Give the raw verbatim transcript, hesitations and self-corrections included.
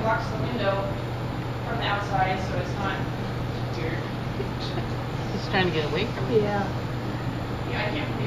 blocks the window from the outside, so it's not weird. He's trying to get away from it. Yeah. Yeah, I can't